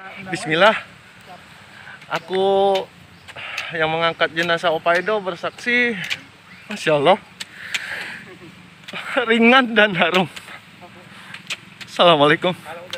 Bismillah. Aku yang mengangkat jenazah Opaido bersaksi, Masya Allah, ringan dan harum. Assalamualaikum.